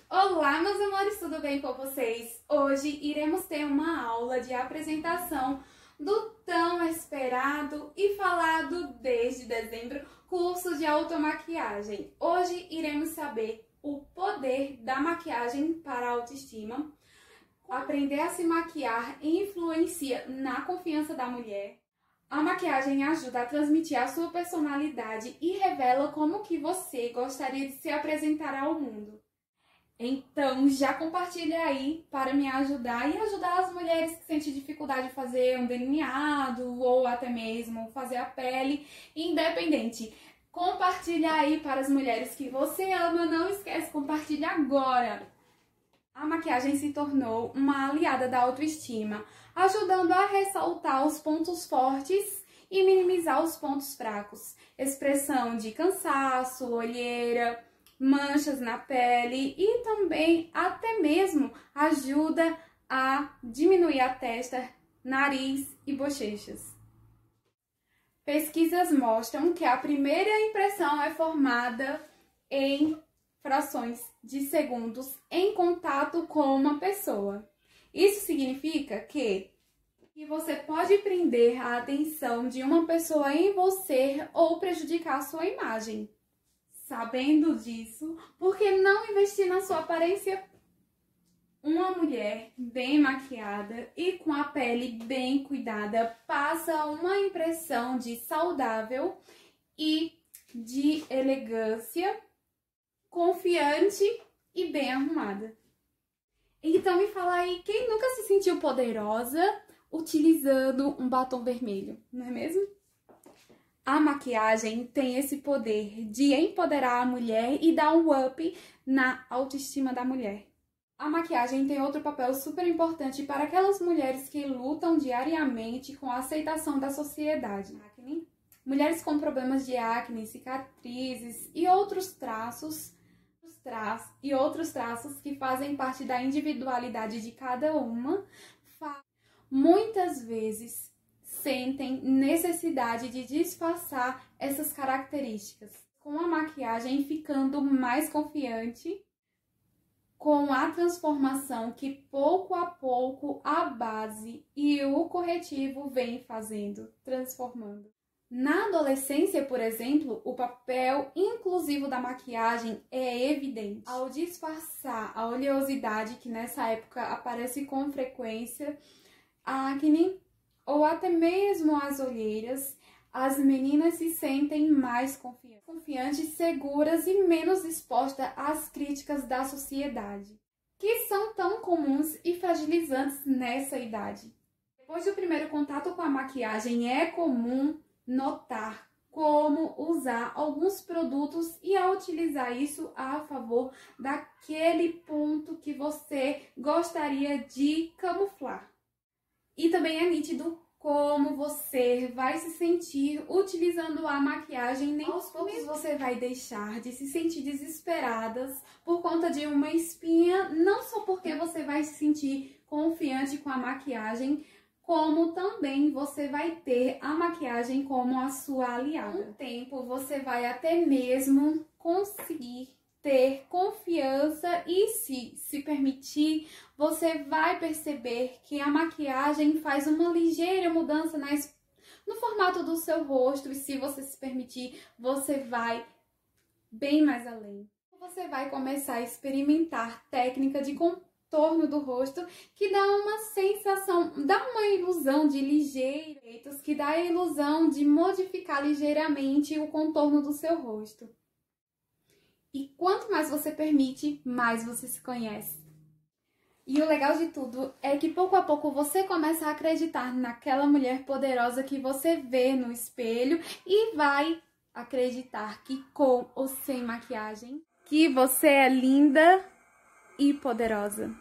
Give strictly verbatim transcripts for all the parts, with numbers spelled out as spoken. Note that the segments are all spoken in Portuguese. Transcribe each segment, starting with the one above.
Olá, meus amores, tudo bem com vocês? Hoje iremos ter uma aula de apresentação do tão esperado e falado desde dezembro curso de automaquiagem. Hoje iremos saber o poder da maquiagem para a autoestima, aprender a se maquiar influencia na confiança da mulher. A maquiagem ajuda a transmitir a sua personalidade e revela como que você gostaria de se apresentar ao mundo. Então, já compartilha aí para me ajudar e ajudar as mulheres que sentem dificuldade de fazer um delineado ou até mesmo fazer a pele independente. Compartilha aí para as mulheres que você ama, não esquece, compartilha agora. A maquiagem se tornou uma aliada da autoestima, ajudando a ressaltar os pontos fortes e minimizar os pontos fracos. Expressão de cansaço, olheira, manchas na pele e também até mesmo ajuda a diminuir a testa, nariz e bochechas. Pesquisas mostram que a primeira impressão é formada em frações de segundos em contato com uma pessoa. Isso significa que, que você pode prender a atenção de uma pessoa em você ou prejudicar a sua imagem. Sabendo disso, por que não investir na sua aparência? Uma mulher bem maquiada e com a pele bem cuidada passa uma impressão de saudável e de elegância, confiante e bem arrumada. Então me fala aí, quem nunca se sentiu poderosa utilizando um batom vermelho, não é mesmo? A maquiagem tem esse poder de empoderar a mulher e dar um up na autoestima da mulher. A maquiagem tem outro papel super importante para aquelas mulheres que lutam diariamente com a aceitação da sociedade. Acne. Mulheres com problemas de acne, cicatrizes e outros traços, tra e outros traços que fazem parte da individualidade de cada uma, muitas vezes sentem necessidade de disfarçar essas características, com a maquiagem ficando mais confiante, com a transformação que pouco a pouco a base e o corretivo vem fazendo, transformando. Na adolescência, por exemplo, o papel inclusivo da maquiagem é evidente. Ao disfarçar a oleosidade que nessa época aparece com frequência, a acne ou até mesmo as olheiras, as meninas se sentem mais confiantes, confiantes, seguras e menos expostas às críticas da sociedade, que são tão comuns e fragilizantes nessa idade. Depois do primeiro contato com a maquiagem, é comum notar como usar alguns produtos e a utilizar isso a favor daquele ponto que você gostaria de camuflar. E também é nítido como você vai se sentir utilizando a maquiagem. Nem aos poucos você vai deixar de se sentir desesperadas por conta de uma espinha, não só porque você vai se sentir confiante com a maquiagem, como também você vai ter a maquiagem como a sua aliada. Com o tempo você vai até mesmo conseguir ter confiança e se se permitir, você vai perceber que a maquiagem faz uma ligeira mudança nas, no formato do seu rosto e se você se permitir, você vai bem mais além. Você vai começar a experimentar técnica de contorno do rosto que dá uma sensação, dá uma ilusão de ligeiros, que dá a ilusão de modificar ligeiramente o contorno do seu rosto. E quanto mais você permite, mais você se conhece. E o legal de tudo é que pouco a pouco você começa a acreditar naquela mulher poderosa que você vê no espelho e vai acreditar que com ou sem maquiagem, que você é linda e poderosa.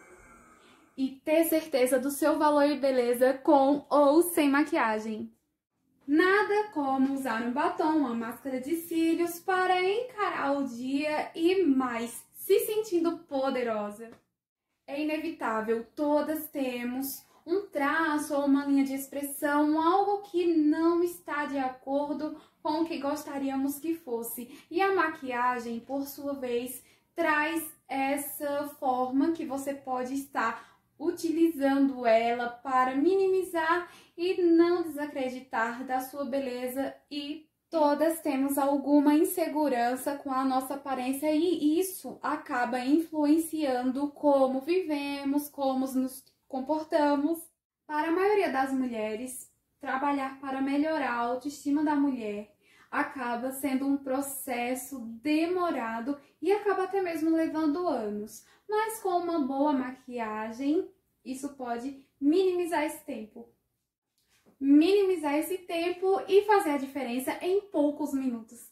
E ter certeza do seu valor e beleza com ou sem maquiagem. Nada como usar um batom, uma máscara de cílios para encarar o dia e mais se sentindo poderosa. É inevitável, todas temos um traço ou uma linha de expressão, algo que não está de acordo com o que gostaríamos que fosse. E a maquiagem, por sua vez, traz essa forma que você pode estar utilizando ela para minimizar e não desacreditar da sua beleza. E todas temos alguma insegurança com a nossa aparência e isso acaba influenciando como vivemos, como nos comportamos. Para a maioria das mulheres, trabalhar para melhorar a autoestima da mulher acaba sendo um processo demorado e acaba até mesmo levando anos. Mas com uma boa maquiagem, isso pode minimizar esse tempo. Minimizar esse tempo e fazer a diferença em poucos minutos.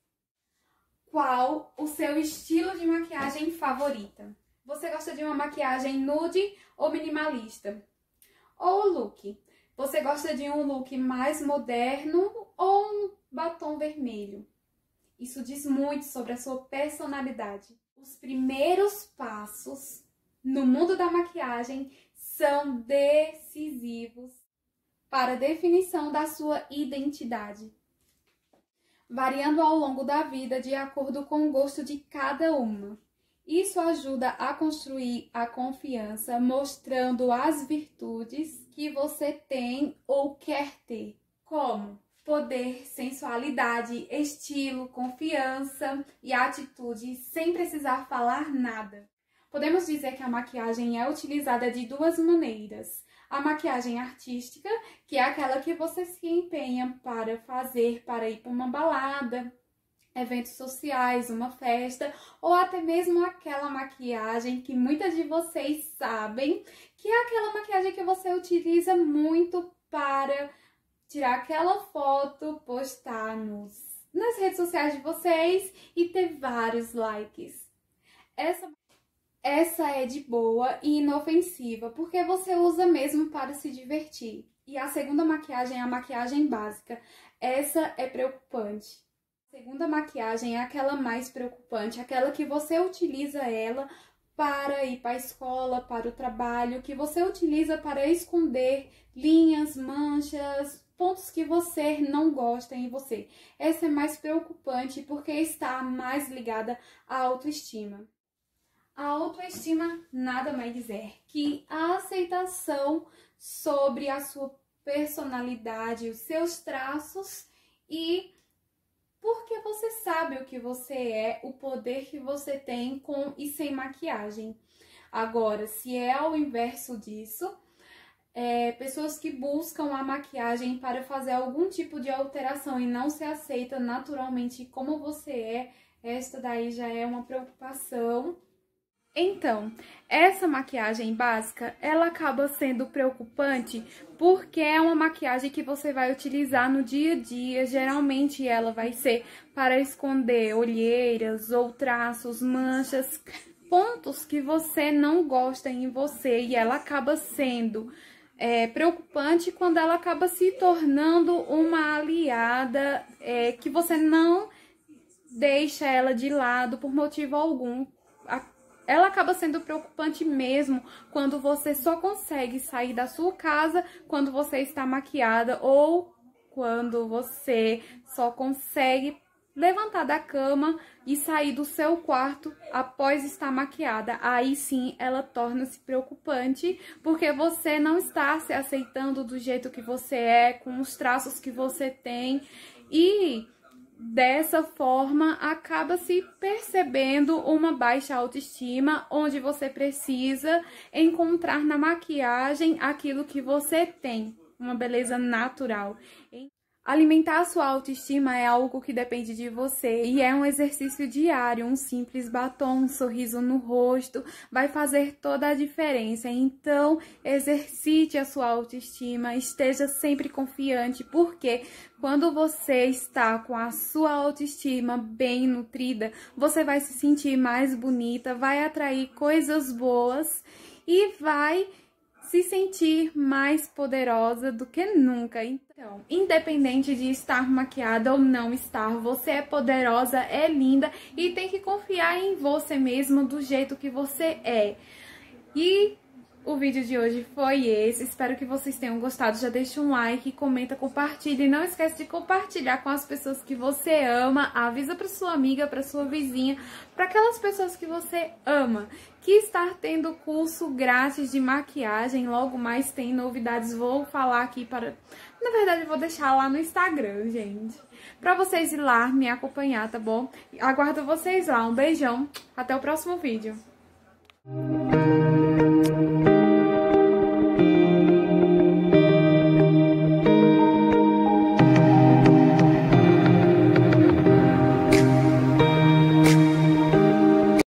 Qual o seu estilo de maquiagem favorita? Você gosta de uma maquiagem nude ou minimalista? Ou look? Você gosta de um look mais moderno ou um batom vermelho? Isso diz muito sobre a sua personalidade. Os primeiros passos no mundo da maquiagem são decisivos para a definição da sua identidade, variando ao longo da vida de acordo com o gosto de cada uma. Isso ajuda a construir a confiança, mostrando as virtudes que você tem ou quer ter, como poder, sensualidade, estilo, confiança e atitude, sem precisar falar nada. Podemos dizer que a maquiagem é utilizada de duas maneiras. A maquiagem artística, que é aquela que você se empenha para fazer, para ir para uma balada, eventos sociais, uma festa, ou até mesmo aquela maquiagem que muitas de vocês sabem, que é aquela maquiagem que você utiliza muito para tirar aquela foto, postar nos, nas redes sociais de vocês e ter vários likes. Essa, essa é de boa e inofensiva, porque você usa mesmo para se divertir. E a segunda maquiagem é a maquiagem básica. Essa é preocupante. A segunda maquiagem é aquela mais preocupante, aquela que você utiliza ela para ir para a escola, para o trabalho, que você utiliza para esconder linhas, manchas, pontos que você não gosta em você. Essa é mais preocupante porque está mais ligada à autoestima. A autoestima nada mais dizer que a aceitação sobre a sua personalidade, os seus traços e porque você sabe o que você é, o poder que você tem com e sem maquiagem. Agora, se é ao inverso disso, é, pessoas que buscam a maquiagem para fazer algum tipo de alteração e não se aceita naturalmente como você é, esta daí já é uma preocupação. Então, essa maquiagem básica, ela acaba sendo preocupante porque é uma maquiagem que você vai utilizar no dia a dia. Geralmente ela vai ser para esconder olheiras ou traços, manchas, pontos que você não gosta em você. E ela acaba sendo é, preocupante quando ela acaba se tornando uma aliada é, que você não deixa ela de lado por motivo algum. Ela acaba sendo preocupante mesmo quando você só consegue sair da sua casa quando você está maquiada ou quando você só consegue levantar da cama e sair do seu quarto após estar maquiada. Aí sim ela torna-se preocupante porque você não está se aceitando do jeito que você é, com os traços que você tem e dessa forma, acaba se percebendo uma baixa autoestima, onde você precisa encontrar na maquiagem aquilo que você tem, uma beleza natural. Alimentar a sua autoestima é algo que depende de você e é um exercício diário. Um simples batom, um sorriso no rosto vai fazer toda a diferença. Então, exercite a sua autoestima, esteja sempre confiante, porque quando você está com a sua autoestima bem nutrida, você vai se sentir mais bonita, vai atrair coisas boas e vai se sentir mais poderosa do que nunca. Então, independente de estar maquiada ou não estar, você é poderosa, é linda e tem que confiar em você mesma do jeito que você é. E O vídeo de hoje foi esse, espero que vocês tenham gostado, já deixa um like, comenta, compartilha e não esquece de compartilhar com as pessoas que você ama, avisa para sua amiga, para sua vizinha, para aquelas pessoas que você ama, que está tendo curso grátis de maquiagem, logo mais tem novidades, vou falar aqui para... Na verdade eu vou deixar lá no Instagram, gente, para vocês ir lá me acompanhar, tá bom? Aguardo vocês lá, um beijão, até o próximo vídeo.